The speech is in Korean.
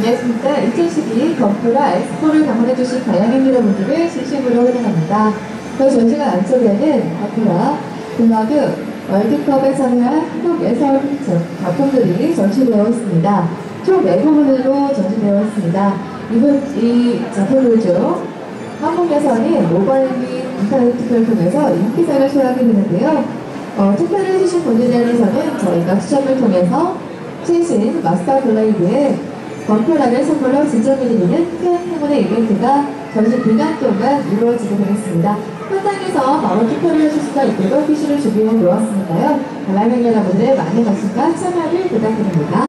안녕하십니까. 2012 건프라 엑스포를 방문해주신 다양한 여러분들을 진심으로 환영합니다. 그 전시관 안쪽에는 건프라 글라드 월드컵에 참여한 한국 예술 작품들이 전시되어 있습니다. 총 4부분으로 전시되어 있습니다. 이 작품들 중 한국 예선이 모바일 및 인터넷 투표를 통해서 인기상을 수여하게 되는데요. 투표를 해주신 분들에 대해서는 저희가 추첨을 통해서 최신 마스터 블레이드의 건프라를 선물로 진정해드리는 큰 행운의 이벤트가 전시 기간 동안 이루어지게 되겠습니다. 현장에서 바로 투표를 해줄 수가 있도록 PC를 준비해 놓았으니까요. 관람객 여러분들의 많은 관심과 참여를 부탁드립니다.